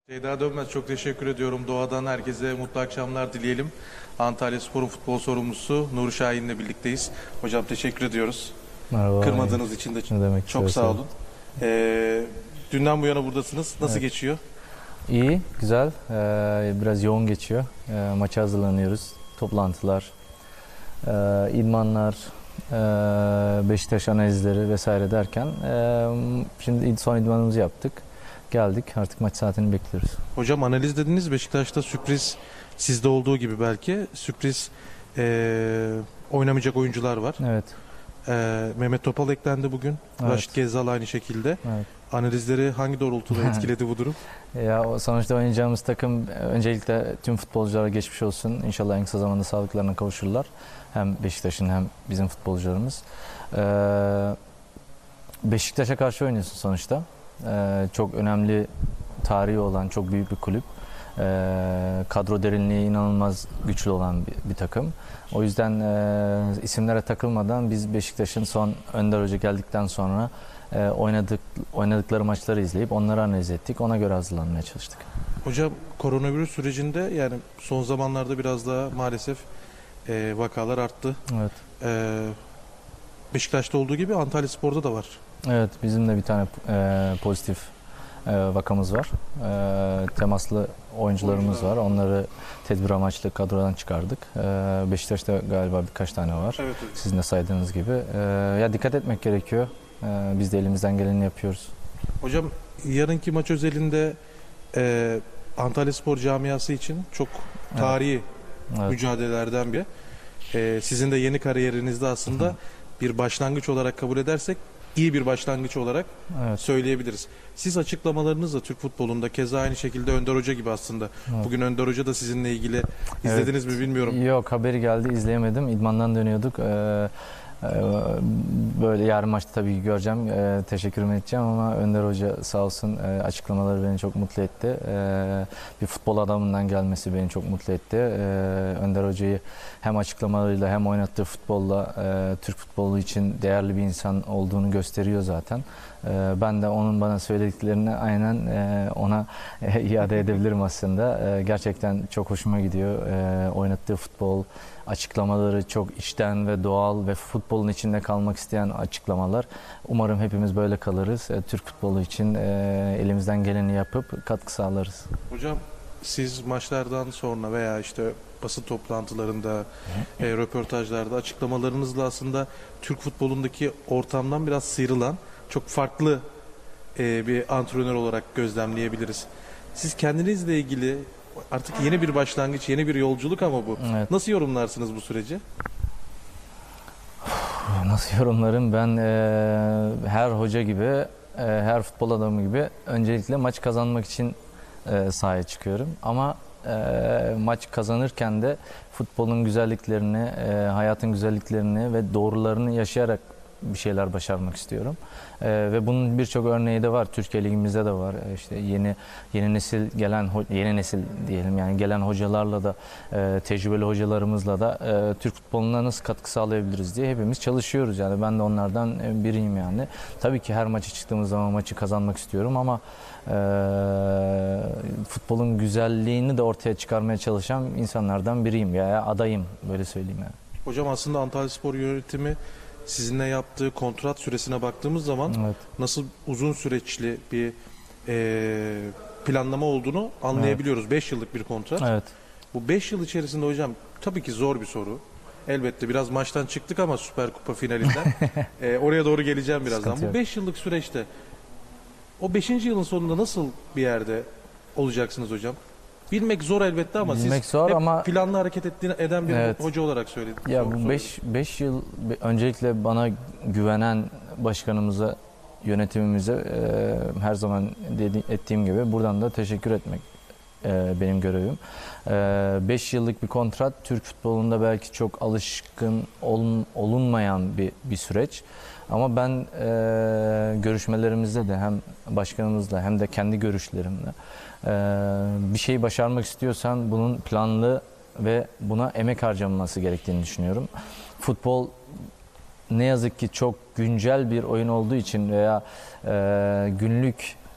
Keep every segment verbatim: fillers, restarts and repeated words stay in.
Ceyda Dönmez, çok teşekkür ediyorum. Doğadan herkese mutlu akşamlar dileyelim. Antalyaspor'un futbol sorumlusu Nuri Şahin'le birlikteyiz. Hocam teşekkür ediyoruz. Merhaba. Kırmadığınız için de Ne demek çok sağ istiyorsun? olun. Ee, dünden bu yana buradasınız. Nasıl Evet. geçiyor? İyi, güzel. Ee, biraz yoğun geçiyor. Ee, maça hazırlanıyoruz. Toplantılar, e, idmanlar, e, Beşiktaş analizleri vesaire derken e, şimdi son idmanımızı yaptık. Geldik. Artık maç saatini bekliyoruz. Hocam analiz dediniz. Beşiktaş'ta sürpriz, sizde olduğu gibi belki sürpriz ee, oynamayacak oyuncular var. Evet. Ee, Mehmet Topal eklendi bugün. Evet. Raşit Gezzal aynı şekilde. Evet. Analizleri hangi doğrultuda etkiledi bu durum? Ya o sonuçta oynayacağımız takım öncelikle tüm futbolculara geçmiş olsun. İnşallah en kısa zamanda sağlıklarına kavuşurlar. Hem Beşiktaş'ın hem bizim futbolcularımız. Ee, Beşiktaş'a karşı oynuyorsun sonuçta. Ee, çok önemli tarihi olan çok büyük bir kulüp. Ee, kadro derinliği inanılmaz güçlü olan bir, bir takım. O yüzden e, isimlere takılmadan biz Beşiktaş'ın son Önder Hoca geldikten sonra e, oynadık oynadıkları maçları izleyip onları analiz ettik. Ona göre hazırlanmaya çalıştık. Hocam koronavirüs sürecinde yani son zamanlarda biraz daha maalesef e, vakalar arttı. Evet. E, Beşiktaş'ta olduğu gibi Antalyaspor'da da var. Evet, bizim de bir tane e, pozitif e, vakamız var. E, temaslı oyuncularımız var. Onları tedbir amaçlı kadrodan çıkardık. E, Beşiktaş'ta galiba birkaç tane var. Evet, evet. Sizin de saydığınız gibi. E, ya dikkat etmek gerekiyor. E, biz de elimizden geleni yapıyoruz. Hocam yarınki maç özelinde e, Antalyaspor camiası için çok tarihi Evet. mücadelelerden bir. E, sizin de yeni kariyerinizde aslında bir başlangıç olarak kabul edersek iyi bir başlangıç olarak Evet. söyleyebiliriz. Siz açıklamalarınızla Türk futbolunda keza aynı şekilde Önder Hoca gibi aslında. Evet. Bugün Önder Hoca da sizinle ilgili izlediniz mi bilmiyorum. Yok, haberi geldi, izleyemedim. İdmandan dönüyorduk. E, e, böyle yarın maçta tabii ki göreceğim. E, teşekkür edeceğim ama Önder Hoca sağ olsun e, açıklamaları beni çok mutlu etti. E, bir futbol adamından gelmesi beni çok mutlu etti. E, Önder Hoca'yı hem açıklamalarıyla hem oynattığı futbolla e, Türk futbolu için değerli bir insan olduğunu gösteriyor zaten. E, ben de onun bana söylediklerini aynen e, ona e, iade edebilirim aslında. E, gerçekten çok hoşuma gidiyor. E, oynattığı futbol, açıklamaları çok içten ve doğal ve futbolun içinde kalmak isteyen açıklamalar. Umarım hepimiz böyle kalırız. E, Türk futbolu için e, elimizden geleni yapıp katkı sağlarız. Hocam siz maçlardan sonra veya işte basın toplantılarında, e, röportajlarda açıklamalarınızla aslında Türk futbolundaki ortamdan biraz sıyrılan, çok farklı e, bir antrenör olarak gözlemleyebiliriz. Siz kendinizle ilgili artık yeni bir başlangıç, yeni bir yolculuk ama bu. Evet. Nasıl yorumlarsınız bu süreci? Nasıl yorumlarım? Ben e, her hoca gibi, e, her futbol adamı gibi öncelikle maç kazanmak için e, sahaya çıkıyorum. Ama e, maç kazanırken de futbolun güzelliklerini, e, hayatın güzelliklerini ve doğrularını yaşayarak bir şeyler başarmak istiyorum. E, ve bunun birçok örneği de var. Türkiye Ligimizde de var. E, işte yeni yeni nesil gelen yeni nesil diyelim yani gelen hocalarla da e, tecrübeli hocalarımızla da e, Türk futboluna nasıl katkı sağlayabiliriz diye hepimiz çalışıyoruz. Yani ben de onlardan biriyim yani. Tabii ki her maça çıktığımız zaman maçı kazanmak istiyorum ama e, futbolun güzelliğini de ortaya çıkarmaya çalışan insanlardan biriyim ya adayım böyle söyleyeyim yani. Hocam aslında Antalyaspor yönetimi sizinle yaptığı kontrat süresine baktığımız zaman Evet. nasıl uzun süreçli bir e, planlama olduğunu anlayabiliyoruz. beş yıllık bir kontrat. Evet. Bu beş yıl içerisinde hocam tabii ki zor bir soru. Elbette biraz maçtan çıktık ama Süper Kupa finalinden. e, oraya doğru geleceğim birazdan. Sıkıntı Bu yok. beş yıllık süreçte o beşinci yılın sonunda nasıl bir yerde olacaksınız hocam? Bilmek zor elbette ama Bilmek siz zor hep ama- planlı hareket ettiğini eden bir Evet. hoca olarak söyledik. Ya Sor- bu soruyorum. beş yıl öncelikle bana güvenen başkanımıza, yönetimimize e, her zaman dedi, ettiğim gibi buradan da teşekkür etmek e, benim görevim. beş yıllık bir kontrat Türk futbolunda belki çok alışkın olun, olunmayan bir, bir süreç. Ama ben e, görüşmelerimizde de hem başkanımızla hem de kendi görüşlerimle e, bir şeyi başarmak istiyorsan bunun planlı ve buna emek harcanması gerektiğini düşünüyorum. Futbol ne yazık ki çok güncel bir oyun olduğu için veya e, günlük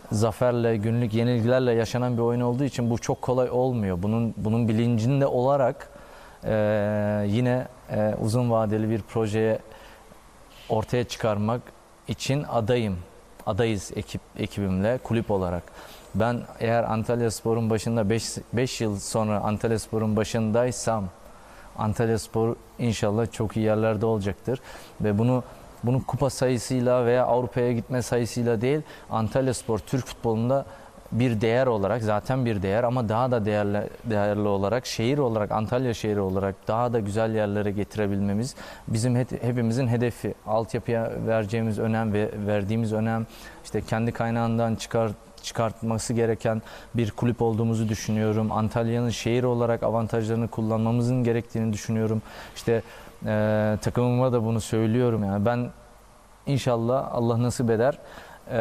zaferle, günlük yenilgilerle yaşanan bir oyun olduğu için bu çok kolay olmuyor. Bunun bunun bilincinde olarak e, yine e, uzun vadeli bir projeye ortaya çıkarmak için adayım. Adayız ekip ekibimle, kulüp olarak. Ben eğer Antalyaspor'un başında beş yıl sonra Antalyaspor'un başındaysam Antalyaspor inşallah çok iyi yerlerde olacaktır ve bunu bunu kupa sayısıyla veya Avrupa'ya gitme sayısıyla değil, Antalyaspor Türk futbolunda bir değer olarak, zaten bir değer ama daha da değerli değerli olarak, şehir olarak, Antalya şehri olarak daha da güzel yerlere getirebilmemiz bizim hepimizin hedefi. Altyapıya vereceğimiz önem ve verdiğimiz önem, işte kendi kaynağından çıkar çıkartması gereken bir kulüp olduğumuzu düşünüyorum. Antalya'nın şehir olarak avantajlarını kullanmamızın gerektiğini düşünüyorum. İşte e, takımıma da bunu söylüyorum. Yani ben inşallah Allah nasip eder. E,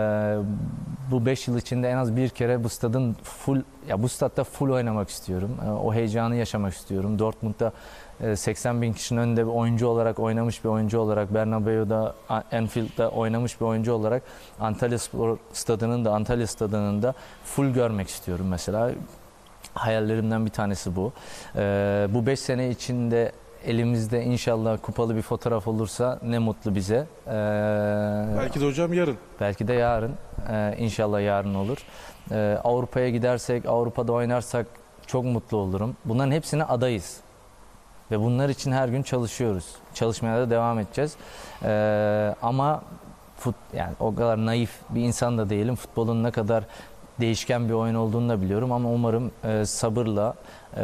bu beş yıl içinde en az bir kere bu stadın full, ya bu stadda full oynamak istiyorum. E, o heyecanı yaşamak istiyorum. Dortmund'da seksen bin kişinin önünde bir oyuncu olarak, oynamış bir oyuncu olarak, Bernabeu'da, Anfield'da oynamış bir oyuncu olarak Antalyaspor stadının da, Antalya stadının da full görmek istiyorum mesela. Hayallerimden bir tanesi bu. Ee, bu beş sene içinde elimizde inşallah kupalı bir fotoğraf olursa ne mutlu bize. Ee, Belki de hocam yarın. Belki de yarın. Ee, inşallah yarın olur. Ee, Avrupa'ya gidersek, Avrupa'da oynarsak çok mutlu olurum. Bunların hepsine adayız. Ve bunlar için her gün çalışıyoruz. Çalışmaya da devam edeceğiz. Ee, ama fut, yani o kadar naif bir insan da değilim. Futbolun ne kadar değişken bir oyun olduğunu da biliyorum. Ama umarım e, sabırla, e,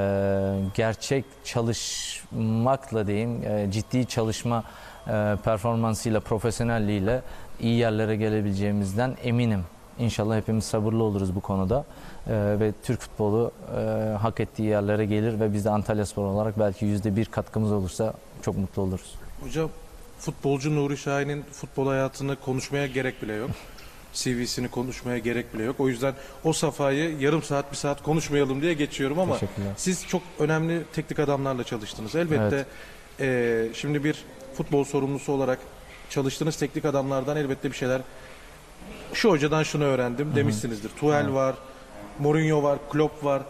gerçek çalışmakla diyeyim, e, ciddi çalışma e, performansıyla, profesyonelliğiyle iyi yerlere gelebileceğimizden eminim. İnşallah hepimiz sabırlı oluruz bu konuda. Ee, ve Türk futbolu e, hak ettiği yerlere gelir ve biz de Antalyaspor olarak belki yüzde bir katkımız olursa çok mutlu oluruz. Hocam, futbolcu Nuri Şahin'in futbol hayatını konuşmaya gerek bile yok. C V'sini konuşmaya gerek bile yok. O yüzden o safhayı yarım saat, bir saat konuşmayalım diye geçiyorum ama siz çok önemli teknik adamlarla çalıştınız. Elbette evet. e, şimdi bir futbol sorumlusu olarak çalıştığınız teknik adamlardan elbette bir şeyler, şu hocadan şunu öğrendim Hı-hı. demişsinizdir. Tuchel evet. var, Mourinho var, Klopp var.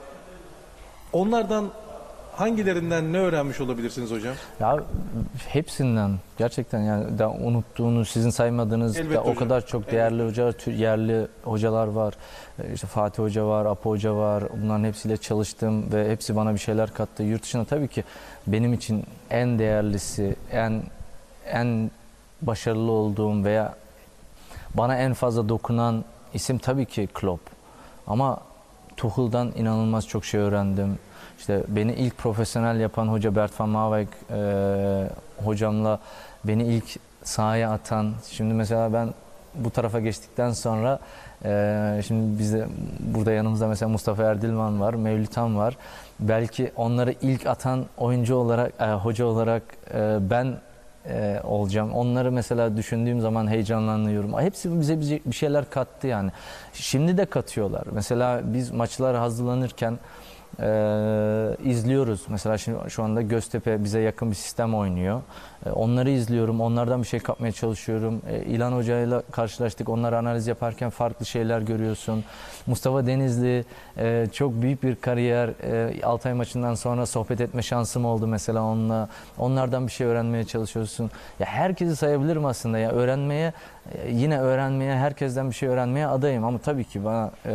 Onlardan hangilerinden ne öğrenmiş olabilirsiniz hocam? Ya hepsinden gerçekten, yani da unuttuğunuz, sizin saymadığınız da o kadar çok değerli evet. hocalar, yerli hocalar var. İşte Fatih Hoca var, Apo Hoca var. Bunların hepsiyle çalıştım ve hepsi bana bir şeyler kattı. Yurt dışında tabii ki benim için en değerlisi, en en başarılı olduğum veya bana en fazla dokunan isim tabii ki Klopp. Ama Tuchel'dan inanılmaz çok şey öğrendim. İşte beni ilk profesyonel yapan hoca Bert van Marwijk e, hocamla beni ilk sahaya atan. Şimdi mesela ben bu tarafa geçtikten sonra e, şimdi bizde burada yanımızda mesela Mustafa Erdilman var, Mevlüt Han var. Belki onları ilk atan oyuncu olarak, e, hoca olarak e, ben e, olacağım. Onları mesela düşündüğüm zaman heyecanlanıyorum. Hepsi bize, bize bir şeyler kattı yani. Şimdi de katıyorlar. Mesela biz maçlara hazırlanırken Ee, izliyoruz. Mesela şimdi şu anda Göztepe bize yakın bir sistem oynuyor. Ee, onları izliyorum. Onlardan bir şey kapmaya çalışıyorum. Ee, İlhan Hoca ile karşılaştık. Onları analiz yaparken farklı şeyler görüyorsun. Mustafa Denizli e, çok büyük bir kariyer. E, Altay maçından sonra sohbet etme şansım oldu mesela onunla. Onlardan bir şey öğrenmeye çalışıyorsun. Ya herkesi sayabilirim aslında. Ya öğrenmeye, yine öğrenmeye, herkesten bir şey öğrenmeye adayım. Ama tabii ki bana e,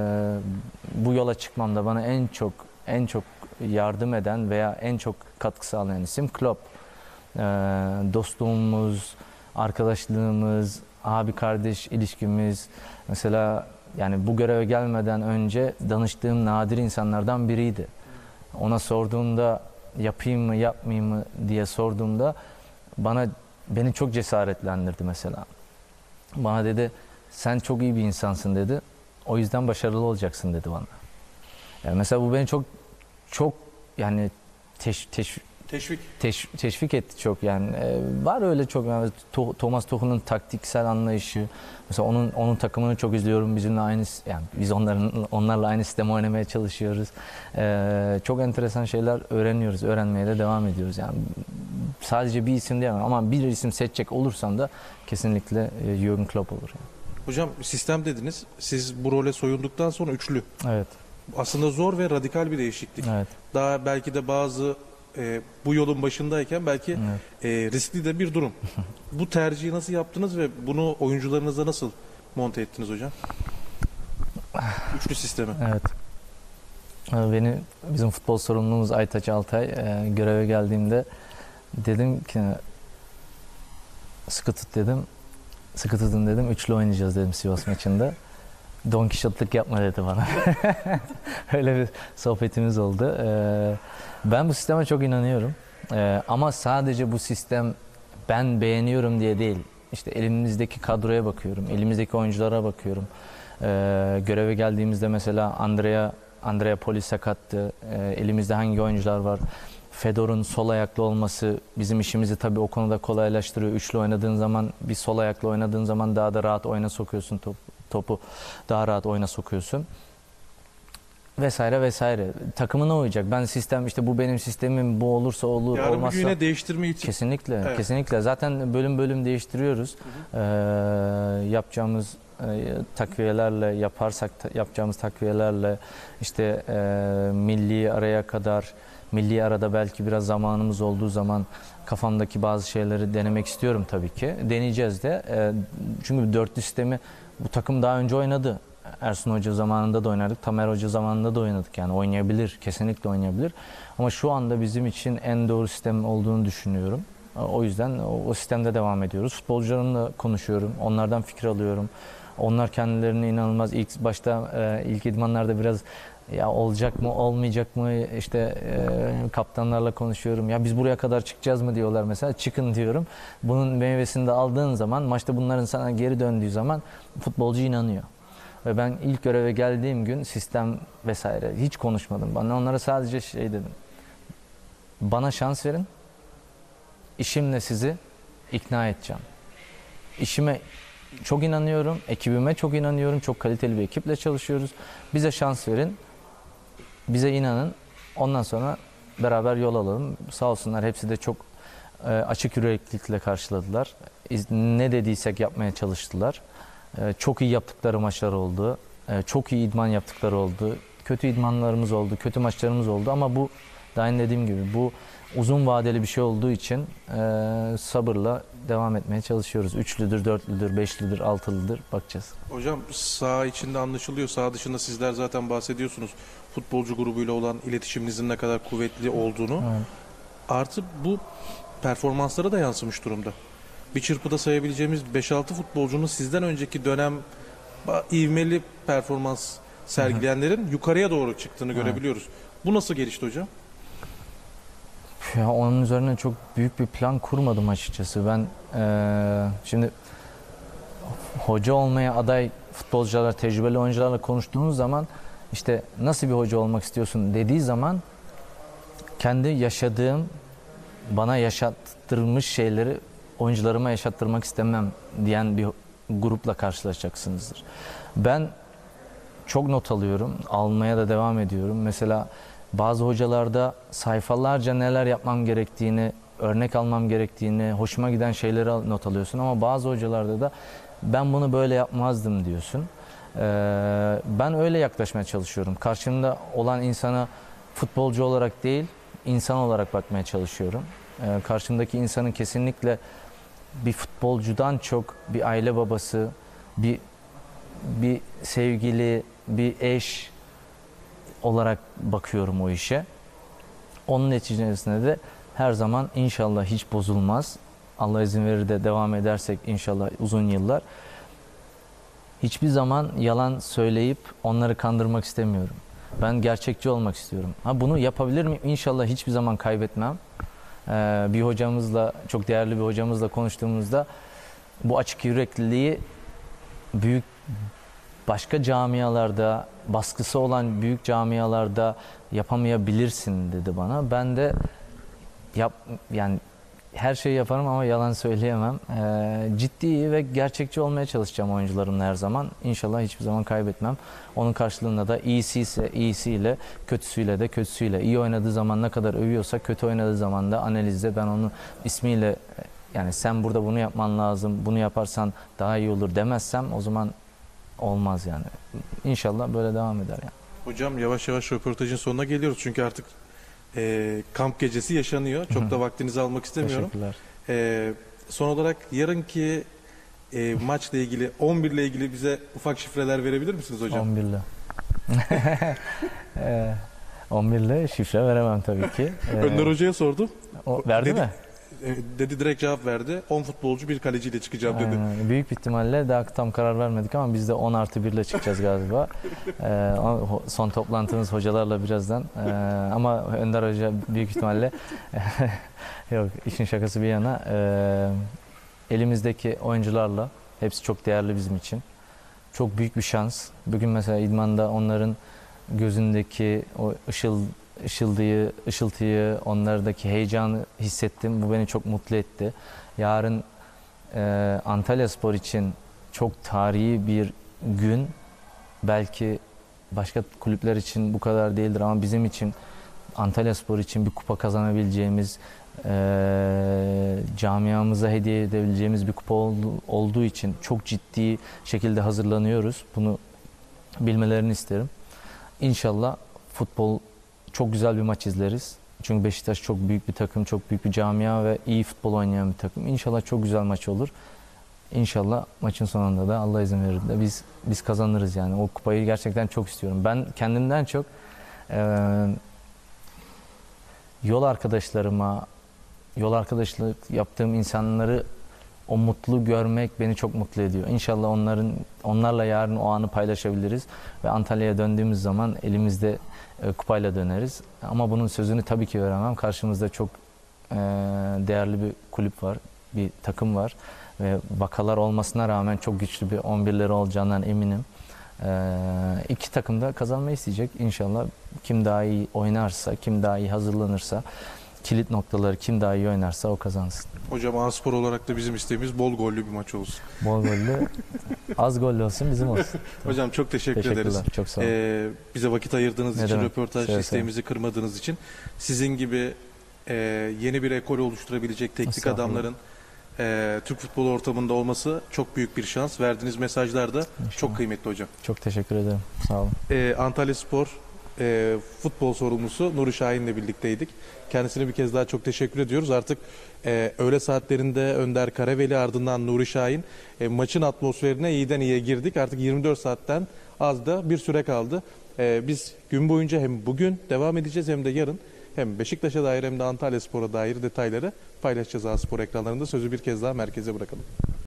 bu yola çıkmamda bana en çok en çok yardım eden veya en çok katkı sağlayan isim Klopp. E, dostluğumuz, arkadaşlığımız, abi kardeş ilişkimiz. Mesela yani bu göreve gelmeden önce danıştığım nadir insanlardan biriydi. Ona sorduğumda yapayım mı yapmayayım mı diye sorduğumda bana beni çok cesaretlendirdi mesela. Bana dedi sen çok iyi bir insansın dedi. O yüzden başarılı olacaksın dedi bana. Yani mesela bu beni çok çok yani teş, teş, teşvik teş, teşvik etti çok yani. Ee, var öyle çok yani to, Thomas Tuchel'ın taktiksel anlayışı. Mesela onun onun takımını çok izliyorum. Bizimle aynı yani biz onların onlarla aynı sistemi oynamaya çalışıyoruz. Ee, çok enteresan şeyler öğreniyoruz. Öğrenmeye de devam ediyoruz. Yani sadece bir isim diyemem ama bir isim seçecek olursam da kesinlikle Jürgen Klopp olur. Yani. Hocam sistem dediniz. Siz bu role soyunduktan sonra üçlü. Evet. Aslında zor ve radikal bir değişiklik. Evet. Daha belki de bazı e, bu yolun başındayken belki Evet. e, riskli de bir durum. Bu tercihi nasıl yaptınız ve bunu oyuncularınıza nasıl monte ettiniz hocam? Üçlü sistemi. Evet. Ee, Beni bizim futbol sorumlumuz Aytaç Altay e, göreve geldiğimde dedim ki sıkı tut dedim. Sıkı tutun dedim. Üçlü oynayacağız dedim Sivas maçında. Don Kişot'luk yapma dedi bana. Öyle bir sohbetimiz oldu. Ee, ben bu sisteme çok inanıyorum. Ee, ama sadece bu sistem ben beğeniyorum diye değil. İşte elimizdeki kadroya bakıyorum. Elimizdeki oyunculara bakıyorum. Ee, göreve geldiğimizde mesela Andrea Andrea Poli sakattı. Ee, elimizde hangi oyuncular var? Fedor'un sol ayaklı olması bizim işimizi tabii o konuda kolaylaştırıyor. Üçlü oynadığın zaman, bir sol ayaklı oynadığın zaman daha da rahat oyuna sokuyorsun topu. Topu daha rahat oyuna sokuyorsun. Vesaire vesaire. Takımına uyacak. Ben sistem işte bu benim sistemim, bu olursa olur, Yarın bir olmazsa. güne değiştirme için. Kesinlikle, Evet. kesinlikle. Zaten bölüm bölüm değiştiriyoruz. Ee, yapacağımız e, takviyelerle, yaparsak ta- yapacağımız takviyelerle işte e, milli araya kadar, milli arada belki biraz zamanımız olduğu zaman kafamdaki bazı şeyleri denemek istiyorum tabii ki. Deneyeceğiz de. E, çünkü dörtlü sistemi bu takım daha önce oynadı. Ersun Hoca zamanında da oynardık. Tamer Hoca zamanında da oynadık. Yani oynayabilir. Kesinlikle oynayabilir. Ama şu anda bizim için en doğru sistem olduğunu düşünüyorum. O yüzden o, o sistemde devam ediyoruz. Futbolcularımla konuşuyorum. Onlardan fikir alıyorum. Onlar kendilerini inanılmaz ilk başta e, ilk idmanlarda biraz ya olacak mı olmayacak mı işte e, kaptanlarla konuşuyorum. Ya biz buraya kadar çıkacağız mı diyorlar mesela. Çıkın diyorum. Bunun meyvesini de aldığın zaman maçta bunların sana geri döndüğü zaman futbolcu inanıyor. Ve ben ilk göreve geldiğim gün sistem vesaire hiç konuşmadım. Ben onlara sadece şey dedim. Bana şans verin. İşimle sizi ikna edeceğim. İşime çok inanıyorum. Ekibime çok inanıyorum. Çok kaliteli bir ekiple çalışıyoruz. Bize şans verin. Bize inanın. Ondan sonra beraber yol alalım. Sağ olsunlar hepsi de çok e, açık yüreklilikle karşıladılar. Ne dediysek yapmaya çalıştılar. E, çok iyi yaptıkları maçlar oldu. E, çok iyi idman yaptıkları oldu. Kötü idmanlarımız oldu. Kötü maçlarımız oldu. Ama bu daha önce dediğim gibi bu uzun vadeli bir şey olduğu için e, sabırla devam etmeye çalışıyoruz. Üçlüdür, dörtlüdür, beşlidir, altılıdır bakacağız. Hocam saha içinde anlaşılıyor. Saha dışında sizler zaten bahsediyorsunuz. Futbolcu grubuyla olan iletişiminizin ne kadar kuvvetli olduğunu. Evet. Artı bu performanslara da yansımış durumda. Bir çırpıda sayabileceğimiz beş altı futbolcunun sizden önceki dönem ivmeli performans sergileyenlerin yukarıya doğru çıktığını Evet. görebiliyoruz. Bu nasıl gelişti hocam? Ya onun üzerine çok büyük bir plan kurmadım açıkçası. Ben eee, şimdi hoca olmaya aday futbolcularla, tecrübeli oyuncularla konuştuğumuz zaman işte nasıl bir hoca olmak istiyorsun dediği zaman kendi yaşadığım, bana yaşattırmış şeyleri oyuncularıma yaşattırmak istemem diyen bir grupla karşılaşacaksınızdır. Ben çok not alıyorum, almaya da devam ediyorum. Mesela bazı hocalarda sayfalarca neler yapmam gerektiğini, örnek almam gerektiğini, hoşuma giden şeyleri not alıyorsun. Ama bazı hocalarda da ben bunu böyle yapmazdım diyorsun. Ee, ben öyle yaklaşmaya çalışıyorum. Karşımda olan insana futbolcu olarak değil, insan olarak bakmaya çalışıyorum. Ee, karşımdaki insanın kesinlikle bir futbolcudan çok bir aile babası, bir bir sevgili, bir eş olarak bakıyorum o işe. Onun neticesinde de her zaman inşallah hiç bozulmaz. Allah izin verir de devam edersek inşallah uzun yıllar. Hiçbir zaman yalan söyleyip onları kandırmak istemiyorum. Ben gerçekçi olmak istiyorum. Ha, bunu yapabilir miyim? İnşallah hiçbir zaman kaybetmem. Ee, bir hocamızla, çok değerli bir hocamızla konuştuğumuzda bu açık yürekliliği büyük başka camialarda, baskısı olan büyük camialarda yapamayabilirsin dedi bana. Ben de yap yani her şeyi yaparım ama yalan söyleyemem. Ee, ciddi ve gerçekçi olmaya çalışacağım oyuncularımla her zaman. İnşallah hiçbir zaman kaybetmem. Onun karşılığında da iyisi ise iyisiyle, kötüsüyle de kötüsüyle. İyi oynadığı zaman ne kadar övüyorsa kötü oynadığı zaman da analizde ben onu ismiyle yani sen burada bunu yapman lazım, bunu yaparsan daha iyi olur demezsem o zaman olmaz yani. İnşallah böyle devam eder yani. Hocam yavaş yavaş röportajın sonuna geliyoruz çünkü artık e, kamp gecesi yaşanıyor. Çok da vaktinizi almak istemiyorum. Teşekkürler. E, son olarak yarınki e, maçla ilgili, on bir ile ilgili bize ufak şifreler verebilir misiniz hocam? on birle. Ee, on birle şifre veremem tabii ki. Ee, Önder Hoca'ya sordum. o, verdi dedi, mi? e, dedi direkt cevap verdi. on futbolcu bir kaleciyle çıkacağım dedi. Aynen. Büyük bir ihtimalle daha tam karar vermedik ama biz de on artı bir ile çıkacağız galiba. Ee, o- son toplantımız hocalarla birazdan. Ee, ama Önder Hoca büyük ihtimalle yok, işin şakası bir yana, ee, elimizdeki oyuncularla, hepsi çok değerli bizim için. Çok büyük bir şans. Bugün mesela idmanda onların gözündeki o ışıl ışıldıyı, ışıltıyı, onlardaki heyecanı hissettim. Bu beni çok mutlu etti. Yarın e, Antalyaspor için çok tarihi bir gün. Belki başka kulüpler için bu kadar değildir ama bizim için, Antalyaspor için bir kupa kazanabileceğimiz, e, camiamıza hediye edebileceğimiz bir kupa ol- olduğu için çok ciddi şekilde hazırlanıyoruz. Bunu bilmelerini isterim. İnşallah futbol, çok güzel bir maç izleriz. Çünkü Beşiktaş çok büyük bir takım, çok büyük bir camia ve iyi futbol oynayan bir takım. İnşallah çok güzel maç olur. İnşallah maçın sonunda da Allah izin verir de biz biz kazanırız yani. O kupayı gerçekten çok istiyorum. Ben kendimden çok e, yol arkadaşlarıma, yol arkadaşlık yaptığım insanları, o mutlu görmek beni çok mutlu ediyor. İnşallah onların onlarla yarın o anı paylaşabiliriz ve Antalya'ya döndüğümüz zaman elimizde e, kupayla döneriz. Ama bunun sözünü tabii ki veremem. Karşımızda çok e, değerli bir kulüp var, bir takım var ve vakalar olmasına rağmen çok güçlü bir on birleri olacağından eminim. E, iki takım da kazanmayı isteyecek. İnşallah kim daha iyi oynarsa, kim daha iyi hazırlanırsa, kilit noktaları kim daha iyi oynarsa o kazansın. Hocam A-Spor olarak da bizim isteğimiz bol gollü bir maç olsun. Bol gollü, az gollü olsun, bizim olsun. Hocam çok teşekkür ederiz. Teşekkürler, çok sağ olun. Ee, bize vakit ayırdığınız Ne için, demek? röportaj Seve seve. isteğimizi kırmadığınız için, sizin gibi e, yeni bir ekol oluşturabilecek teknik Estağfurullah. adamların e, Türk futbol ortamında olması çok büyük bir şans. Verdiğiniz mesajlar da çok kıymetli hocam. Çok teşekkür ederim. Sağ olun. E, Antalyaspor e, futbol sorumlusu Nuri Şahin'le birlikteydik. Kendisine bir kez daha çok teşekkür ediyoruz. Artık e, öğle saatlerinde Önder Karaveli, ardından Nuri Şahin, e, maçın atmosferine iyiden iyiye girdik. Artık yirmi dört saatten az da bir süre kaldı. E, biz gün boyunca hem bugün devam edeceğiz hem de yarın hem Beşiktaş'a dair hem de Antalyaspor'a dair detayları paylaşacağız A-Spor ekranlarında. Sözü bir kez daha merkeze bırakalım.